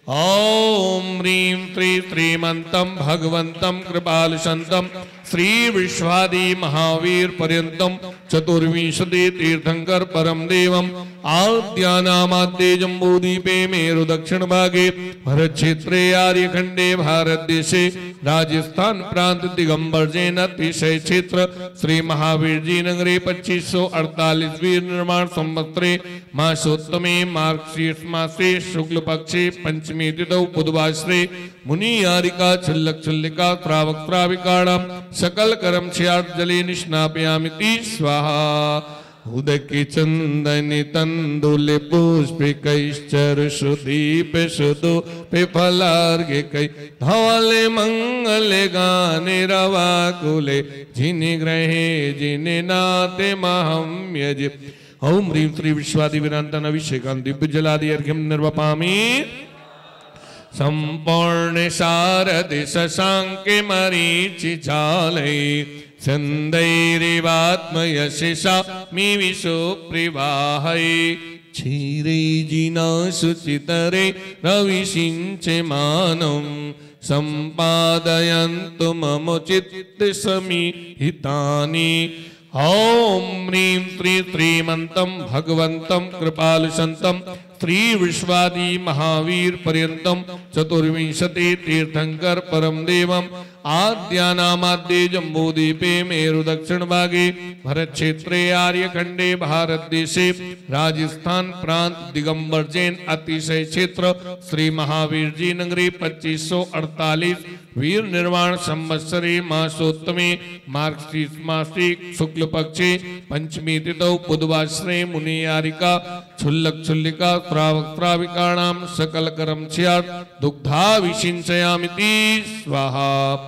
ओम ह्रीं श्री श्रीमन्तं भगवन्तं कृपालुशन्तं श्री विश्वादि महावीर पर्यन्तं चतुर्विंशति तीर्थंकर परम देवम आद्यानामाद्ये जम्बूद्वीपे मेरु दक्षिण भागे भरत क्षेत्रे आर्यखंडे भारत देशे राजस्थान प्रांत दिगंबर जैन अतिशय क्षेत्र श्री महावीर जी नगरे 2548 वीर निर्माण संवत्सरे मासोत्तमे मार्गशीर्ष मासे शुक्ल पक्षे पंचमी तिथौ बुधवासरे मुनि यारिका छल्लक छल्लिका श्रावक श्राविकाणां सकल कर्म जले निष्णापयामिति स्वाहा उदके चंदनि तंदुले पुष्पिकैश्चर सुदीप सुदो पे फलार्घ्य कै धवले मंगले गाने रवाकुले जिनि ग्रहे जिनि नाते महं यजे ओम ह्रीं श्री विश्वादि विरांतन अभिषेकं दिव्य जलादि अर्घ्यं निर्वपामि संपूर्ण शारदि शशांके मरीचि झालै छंदैरिवात्मयशिषा मी विशुप्रिवाहै क्षीरै जिना शुचितरे रविषिञ्चमानं सम्पादयन्तु मम चित्तसमीहितानि ओम ह्रीं श्री श्रीमन्तं भगवन्तं कृपालुशन्तं श्री विश्वादि महावीर पर्यन्तं चतुर्विंशति तीर्थंकर परम देवम आद्यानामाद्ये जम्बूद्वीपे मेरु दक्षिण भागे भरत क्षेत्रे आर्यखंडे भारत देशे राजस्थान प्रांत दिगंबर जैन अतिशय क्षेत्र श्री महावीर जी नगरी 2548 वीर निर्वाण संवत्सरे मासोत्तमे मार्गशीर्ष मासे शुक्ल पक्षे पंचमी तिथौ बुधवासरे मुनि यारिका छुल्लक छुल्लिका श्रावक श्राविकाणां सकल कर्म दुग्धा विषिञ्चयामिति स्वाहा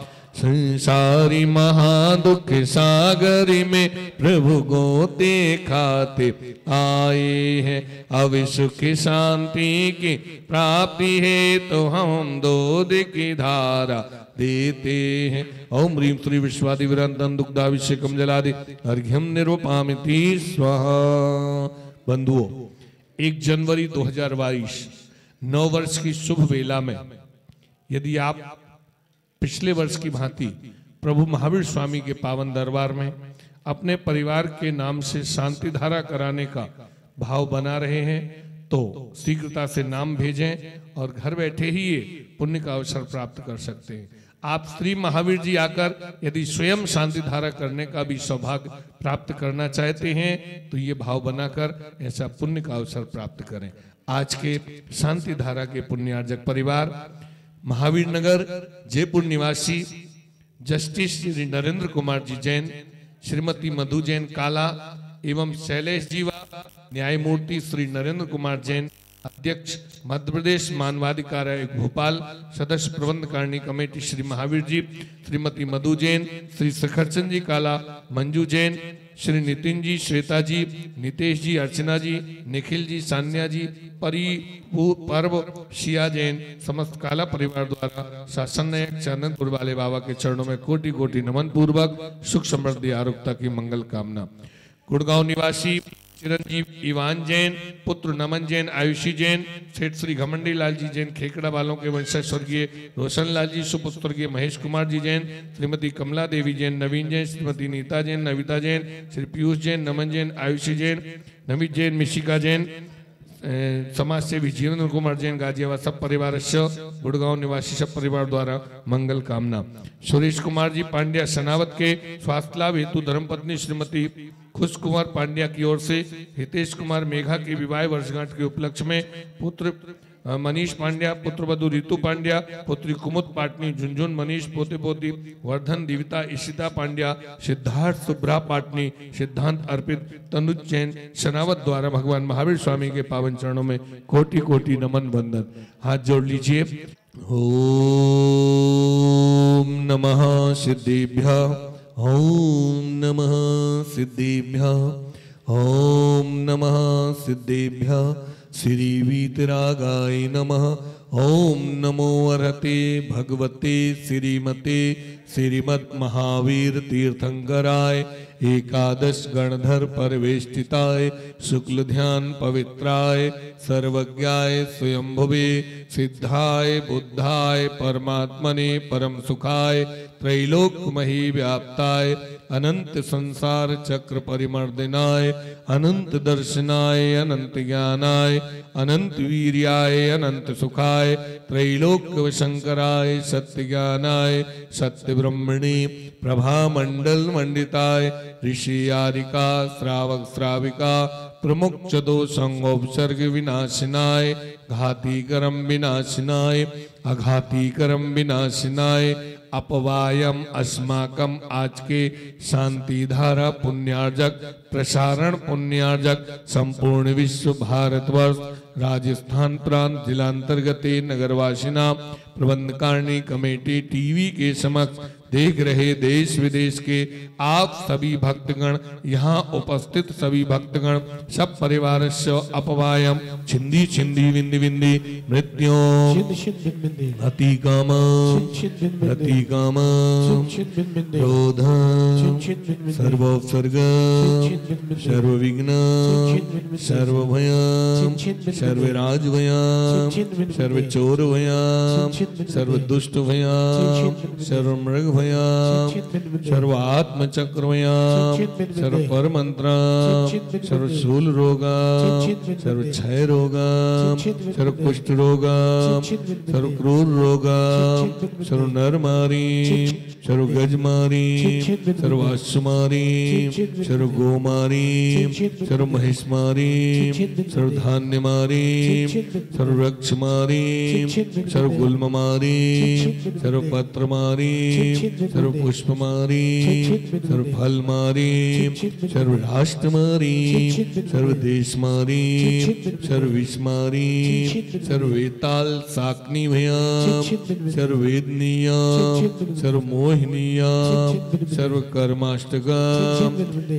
संसारी महादुख सागरी में प्रभु गोते खाते आए हैं अब सुख शांति की प्राप्ति है तो हम दूध की धारा देते हैं ओम ह्रीं श्री विश्वादि विरांतं दुग्धाभिषेकं जलादि अर्घ्यं निर्वपामिति स्वाहा। बंधुओं, 1 जनवरी 2022 नव वर्ष की शुभ वेला में यदि आप पिछले वर्ष की भांति प्रभु महावीर स्वामी के पावन दरबार में अपने परिवार के नाम से शांति धारा कराने का भाव बना रहे हैं तो शीघ्रता से नाम भेजें और घर बैठे ही ये पुण्य का अवसर प्राप्त कर सकते हैं। आप श्री महावीर जी आकर यदि स्वयं शांति धारा करने का भी सौभाग्य प्राप्त करना चाहते हैं तो ये भाव बनाकर ऐसा पुण्य का अवसर प्राप्त करें। आज के शांति धारा के पुण्यार्जक परिवार महावीर नगर जयपुर निवासी जस्टिस श्री नरेंद्र कुमार जी जैन, श्रीमती मधु जैन काला एवं शैलेश जी व न्यायमूर्ति श्री नरेंद्र कुमार जैन, अध्यक्ष मध्य प्रदेश मानवाधिकार आयोग भोपाल, सदस्य प्रबंध कारिणी कमेटी श्री महावीर जी, श्रीमती मधु जैन, श्री शिखरचंद जी काला, मंजू जैन, श्री नितिन जी, श्वेता जी, नितेश जी, अर्चना जी, निखिल जी, सान्या जी, पर्व शिया जैन, समस्त काला परिवार द्वारा शासन नायक चरणपुर वाले बाबा के चरणों में कोटि कोटि नमन पूर्वक सुख समृद्धि आरोग्यता की मंगल कामना। गुड़गांव निवासी चिरंजीव इवान जैन, पुत्र नमन जैन, आयुषी जैन, सेठ श्री घमंडी लाल जी जैन, खेकड़ा वालों के वंशज स्वर्गीय रोशन लाल जी, सुपुत्र स्वर्गीय महेश कुमार जी जैन, श्रीमती कमला देवी जैन, नवीन जैन, श्रीमती नीता जैन, नविता जैन, श्री पीयूष जैन, नमन जैन, आयुषी जैन, नमित जैन, मिशिका जैन, समाज सेवी जीवन कुमार जैन, गाजियाबाद सब परिवार गुड़गांव निवासी सब परिवार द्वारा मंगल कामना। सुरेश कुमार जी पांड्या सनावत के स्वास्थ्य लाभ हेतु धर्मपत्नी श्रीमती खुश कुमार पांड्या की ओर से हितेश कुमार मेघा की विवाह वर्षगांठ के उपलक्ष्य में पुत्र मनीष पांड्या, पुत्र वधु रितु पांड्या, पुत्री कुमुद पाटनी, झुंझुन मनीष, पोते पोती वर्धन दिविता, इशिता पांड्या, सिद्धार्थ सुब्रा पाटनी, सिद्धांत अर्पित, तनुज जैन शनावत द्वारा भगवान महावीर स्वामी के पावन चरणों में कोटि कोटि नमन वंदन। हाथ जोड़ लीजिए। ओम नमः सिद्धिभ्यः, ओम नमः सिद्धिभ्यः, ओम नमः सिद्धिभ्यः, श्री वीतरागाय नमः। ओम नमो अर्हते भगवते श्रीमते श्रीमद् महावीर तीर्थंकराय एकादश गणधर परिवेष्टिताय शुक्ल ध्यान पवित्राय सर्वज्ञाय स्वयंभुवे सिद्धाय बुद्धाय परमात्मने परम सुखाय त्रैलोक्यमही व्याप्ताय अनंत संसार चक्र परिमर्दिनाय अनंत दर्शनाय अनंत ज्ञानाय अनंत वीर्याय अनंत सुखाय त्रैलोक्य शंकराय सत्य ज्ञानाय सत्य ब्रह्मणे प्रभा मंडल मंडिताय ऋषि यारिका श्रावक श्राविका प्रमुख चतुसंगोपसर्ग विनाशिनाय घाती करम विनाशिनाय अघाती करम विनाशिनाय अपवायम अस्माकम आज के शांति धारा पुण्यार्जक प्रसारण पुण्यार्जक संपूर्ण विश्व भारतवर्ष राजस्थान प्रांत जिलांतर्गते नगरवासिना प्रबंधकारिणी कमेटी टीवी के समक्ष देख रहे देश विदेश के आप सभी भक्तगण यहाँ उपस्थित सभी भक्तगण सब परिवार अपवायम छिंदी छिंदी विंदी विंदी मृत्यो अति काम अति काम क्रोध सर्वोपसर्ग सर्वविघ्न सर्वभयम सर्वराजभयम सर्वचोरभयम सर्वदुष्टभयम सर्वमृग सर्व आत्मचक्रमयाम सर्व परमंत्रम सर्व शूल रोगम सर्व क्षय रोगम सर्व कुष्ठ रोगम सर्व क्रूर रोगम सर्व नरमारी सर्व गजमारी सर्व अश्वमारी सर्व गोमारी सर्व महिषमारी सर्व धान्यमारी सर्व वृक्षमारी सर्व गुल्ममारी सर्व पत्रमारी सर्व पुष्पमारी सर्व फलमारी सर्व राष्ट्रमारी सर्व देशमारी सर्व विषमारी सर्व वेताल साकनी भयाम सर्व वेदनीयाम सर्व मोहिनीयाम सर्व कर्माष्टकम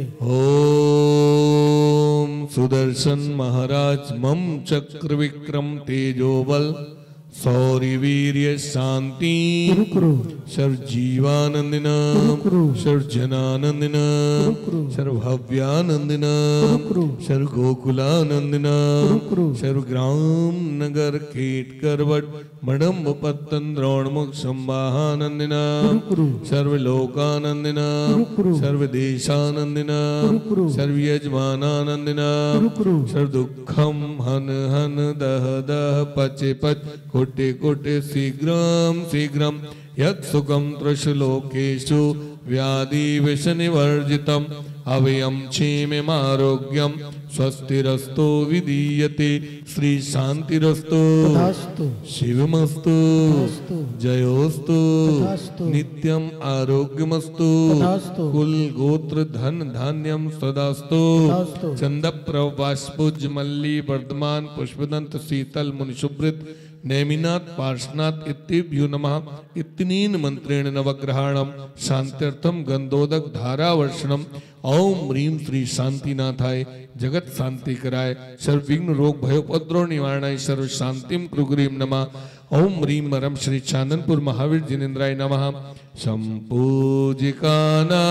ओम सुदर्शन महाराज मम चक्र विक्रम तेजोबल सौर्य वीर्य शांति सर्व जीवानंदिन सर्व जनानंदिन सर्व भव्यानंदिन सर्व गोकुलानंदिन सर्व ग्राम नगर कीट करवट मडम्ब पत्तन द्रोणमुख संवाहानंदिन सर्व लोकानंदिन सर्व देशानंदिन सर्व यजमानानंदिन सर्व दुखम हन हन दह दह पचे पच कोटे कोटे शीघ्रम शीघ्रम यत् सुखम त्रिशलोकेषु व्याधि विषनिवर्जितम अव्ययम क्षेममारोग्यम स्वस्तिरस्तो विधीयते श्री शांतिरस्तो शिवमस्तु जयोस्तु नित्यम आरोग्यमस्तु कुल गोत्र धन धान्यम सदास्तु चंद प्रवाष्पुज मल्ली वर्धमान पुष्पदंत शीतल मुनिशुभृत नेमिनाथ पार्श्वनाथ इत्येभ्यो नमः इतनीन मंत्रेण नवग्रहाणम शांत्यर्थम गंधोदक धारावर्षणम ओम ह्रीम श्री शांतिनाथाय जगत शांति कराय सर्व विघ्न रोग भयोपद्रव निवारणाय सर्व शांतिम कृगुरीम नमः ओम ह्रीम परम श्री चांदनपुर महावीर जिनेन्द्राय नमः संपूजिकानां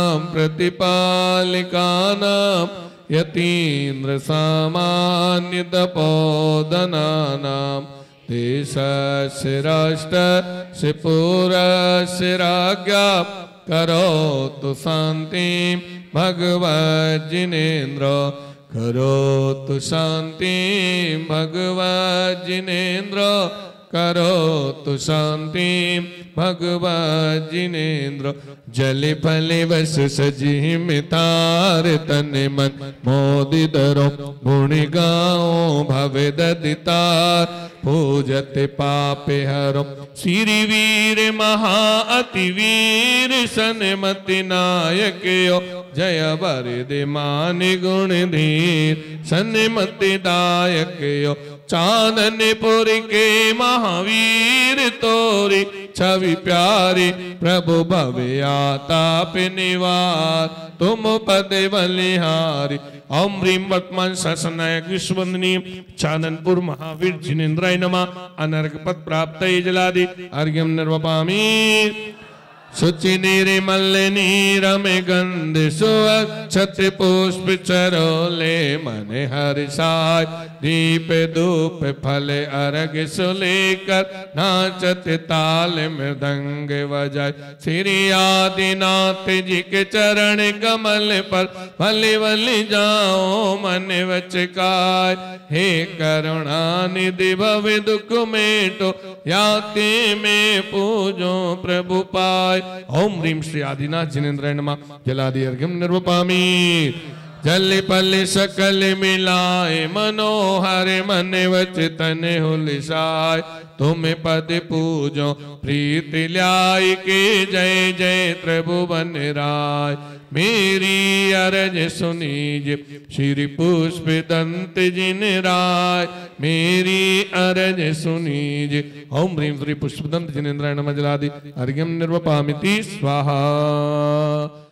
प्रतिपालिकानां यतीन्द्र सामान्य तपोधनानां देशस्य राष्ट्रस्य पुरस्य राज्ञा करोतु शान्तिं भगवज्जिनेन्द्र करोतु शान्तिं भगवज्जिनेन्द्र करोतु शान्तिं भगवज्जिनेन्द्र जले फले वस सजी मितार तन मन मोदितरो गुणि गाओ भवे ददितार पूजते पापे हरो श्री वीर महा अति वीर सन्मति नायक यो जय वरदे मान गुण धीर सन्मति दायक यो चांदनपुर के महावीर तोरी छवि प्यारी प्रभु भवे आताप निवार तुम पद बलिहारी ओम ह्रीम वर्तमान शासनायक विश्ववंदनीय चांदनपुर महावीर जिनेन्द्राय नमः अनर्घ पद प्राप्त जलादि अर्घ्यम निर्वपामि शुचि निर्मल नीरमे गंध सुअक्षत पुष्प चरोले मन हर्षाय दीप धूप फल अर्घ सुलेकर नाचत ताल मृदंग बजाय श्री आदिनाथ जी के चरण कमल पर भले भले जाओ मन वचकाय हे करुणा निधि भव दुख मेटो याति में पूजो प्रभु पाय। ओम ह्रीं श्री आदिनाथ जिनेन्द्राय नमः। जलादि अर्घ्यं निर्वपामि जल पल सकल मिलाए मनोहर मन वचन हुलिसाय तुम पद पूजो प्रीति ल्याय के जय जय त्रिभुवन राय मेरी अरज सुनीज श्री पुष्प दंत जिन राय मेरी अरज सुनीज। ओम ह्रीं श्री पुष्प दंत जिनेन्द्राय नमः। जलादि अर्घ्यं निर्वपामि स्वाहा।